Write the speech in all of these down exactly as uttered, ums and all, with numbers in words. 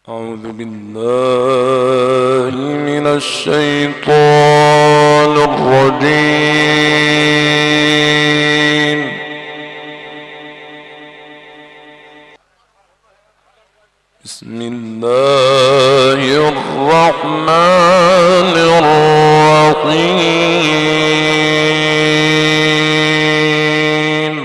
أعوذ بالله من الشيطان الرجيم. بسم الله الرحمن الرحيم.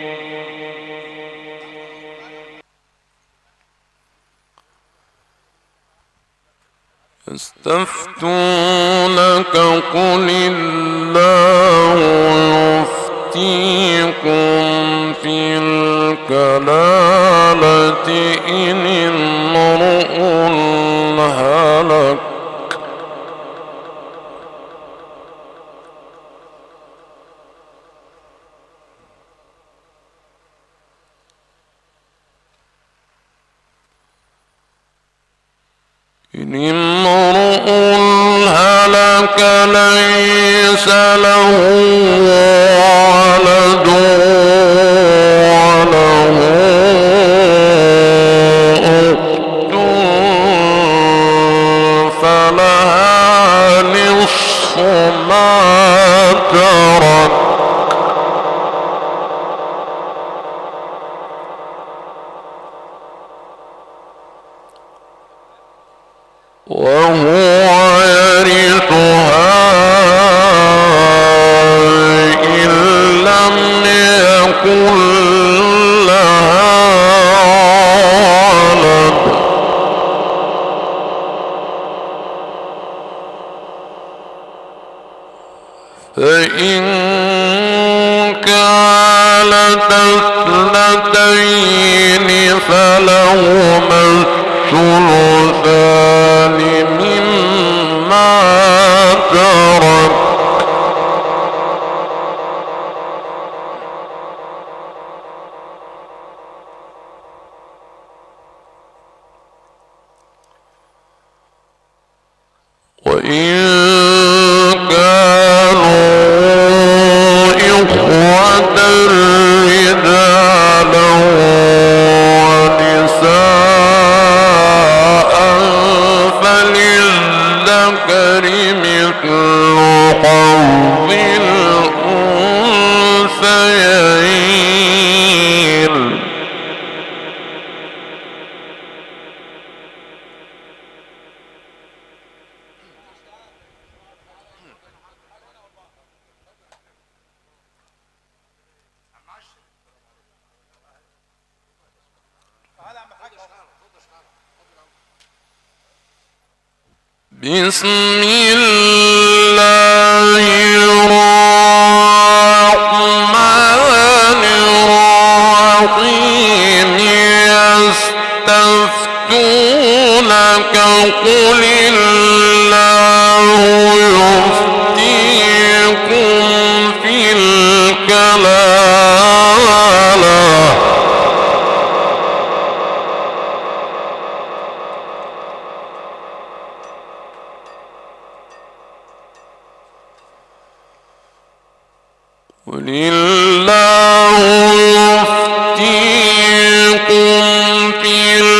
يستفتونك قل الله يفتيكم في الكلالة إن امرؤ هلك إن امرؤ هلك ليس له ولد وله أخت فلها نصف ما ترك وهو يرثها إن لم يكن لها ولد فإن كانت اثنتين فلهما الثلثان مما ترك وإن كانوا إخوة رجالا ونساء فللذكر مثل حظ الأنثيين بسم الله الرحمن الرحيم. يستفتونك قل الله يفتيكم في الكلالة قل الله يفتيكم في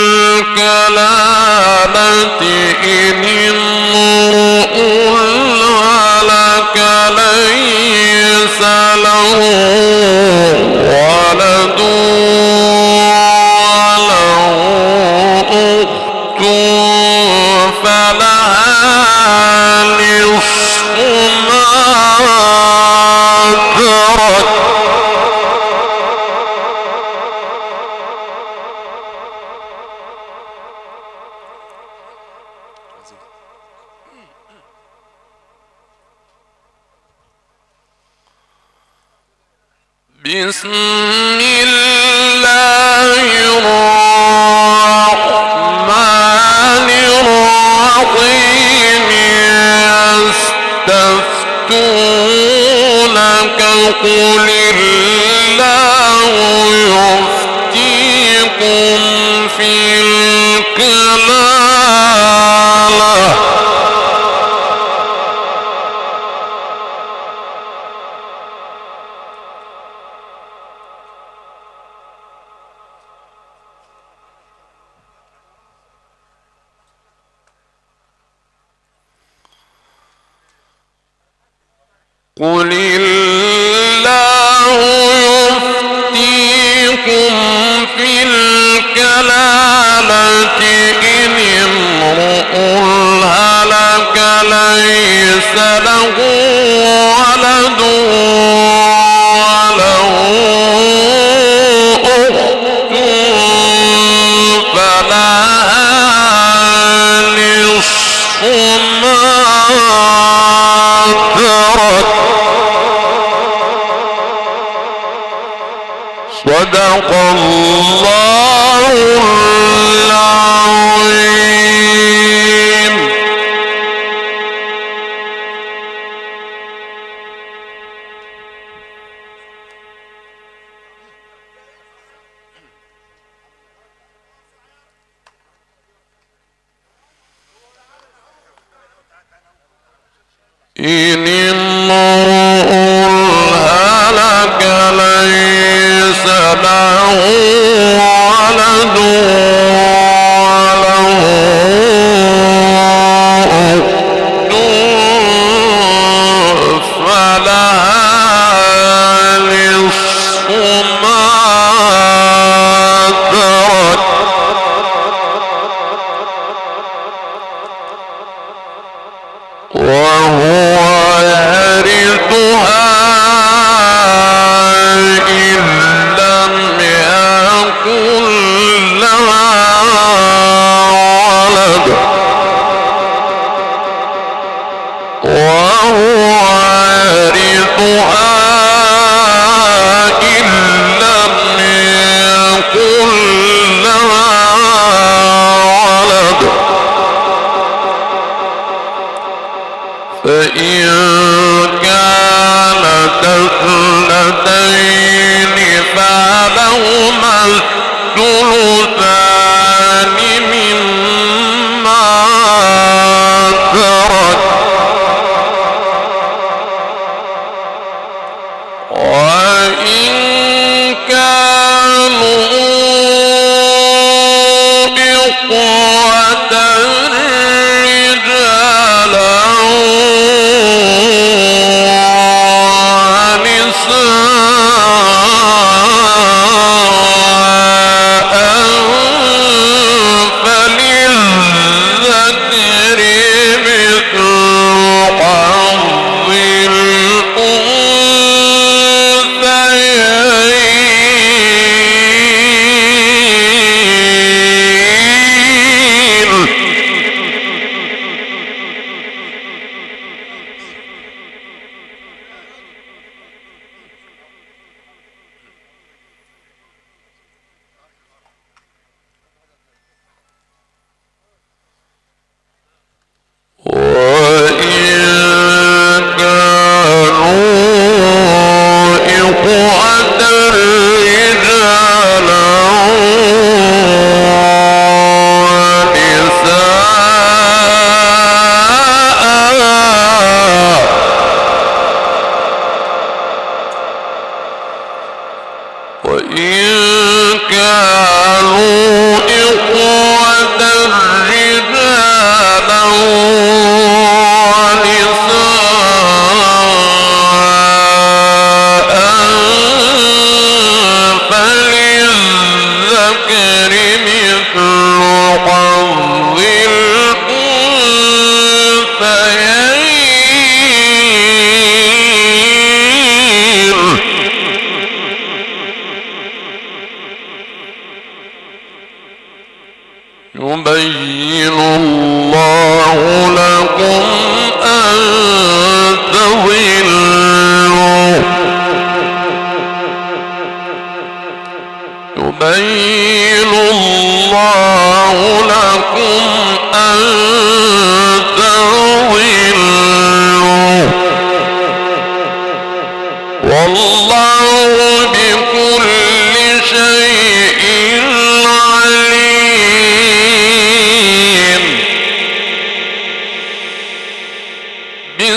الكلالة إن امرؤ هلك ليس له ولد وله أخت فلها نصف ما ترك بسم الله الرحمن الرحيم. يستفتونك قل الله يفتيكم في الكلالة قل الله يفتيكم في الكلالة إن امرؤ هلك ليس له ولد وله أخت فلها نصف ما ترك. صدق الله العظيم. إن امرؤ هلك ليس له ولد وله أخت فلها نصف ما ترك. وهو يرثها إن لم يكن لها ولد. وهو يرثها إن لم يكن لها ولد. فإن كانت اثنتين فلهما الثلثان مما ترك. وإن كانوا إخوة رجالا يبين الله لكم أن تضلوا. يبين الله لكم أن تضلوا والله بكل شيء عليم.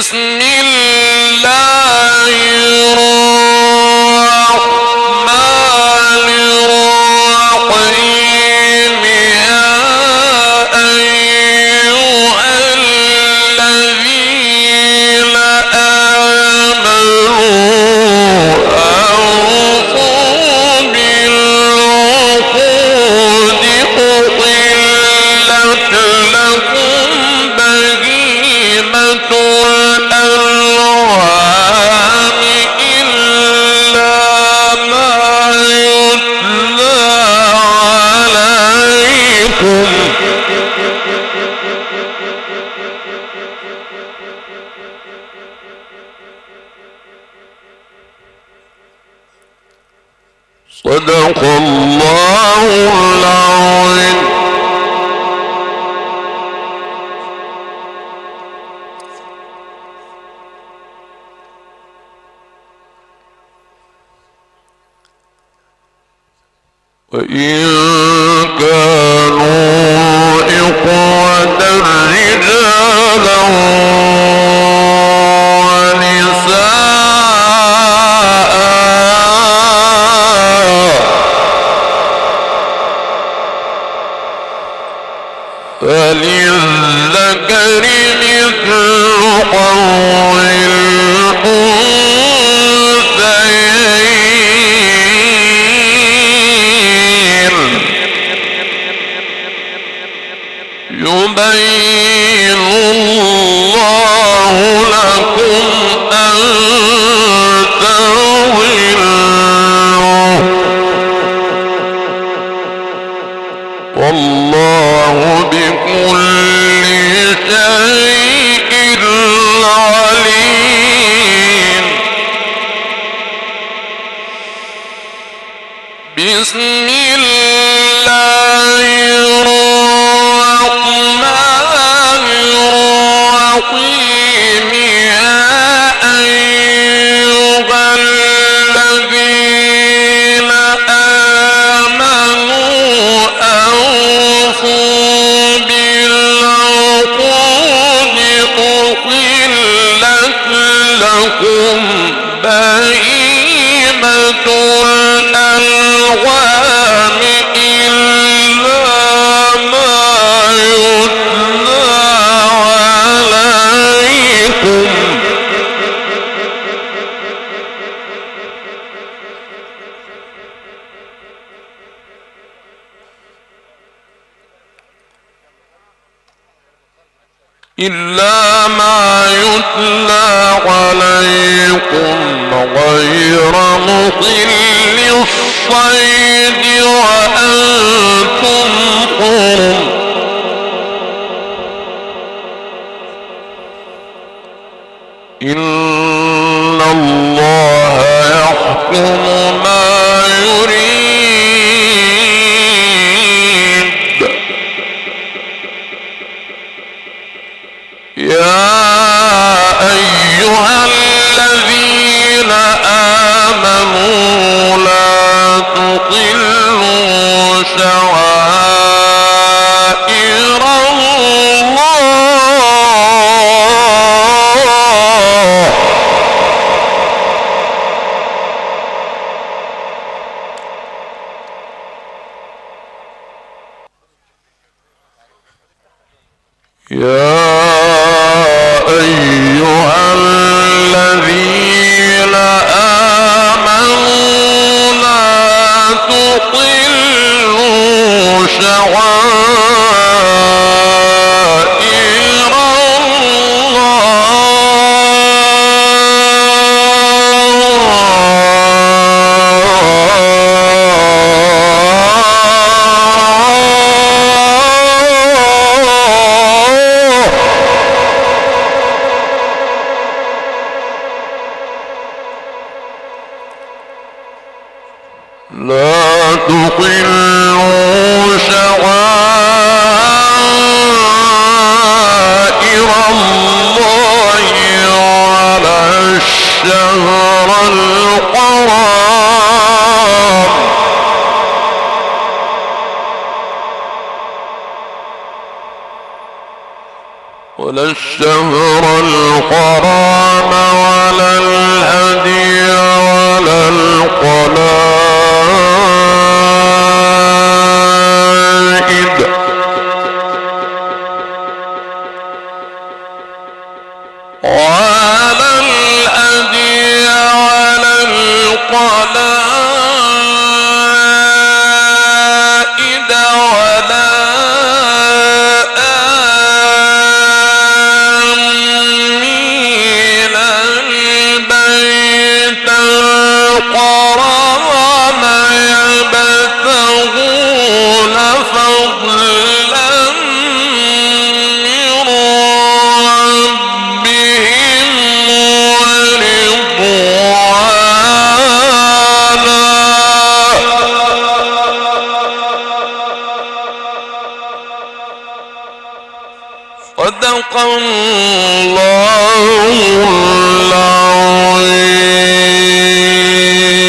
وإن كانوا إخوة رجالا ونساء فللذكر مثل حظ الأنثيين يبين الله لكم أن تضلوا والله بكل شيء عليم. بسم الله الرحمن الرحيم. يا أيها الذين آمنوا أوفوا بالعقود أحلت لكم بهيمة الأنعام إلا ما يتلى عليكم إلا ما يتلى عليكم غير مضل الصيد وأنتم حرم. إن الله يحكم ما يريد. يا أيها الذين آمنوا لا تضلوا شعائر الله يا أيها الذين آمنوا لا تضلوا شعائر لا تضلوا شعائر الله ولا الشهر الحرام ولا الشهر الحرام ولا الهدي ولا القلائد وعلى الهدي وعلى القلائد ولا آمين البيت الحرام يبتغون فضلا من ربهم ورضوانا صدق الله العظيم.